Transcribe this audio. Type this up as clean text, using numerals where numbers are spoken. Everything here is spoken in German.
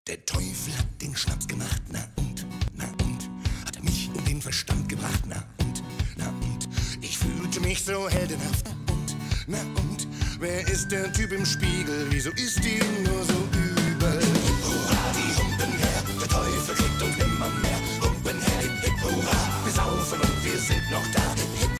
Der Teufel hat den Schnaps gemacht, na und, hat er mich um den Verstand gebracht, na und, ich fühlte mich so heldenhaft, na und, wer ist der Typ im Spiegel, wieso ist die nur so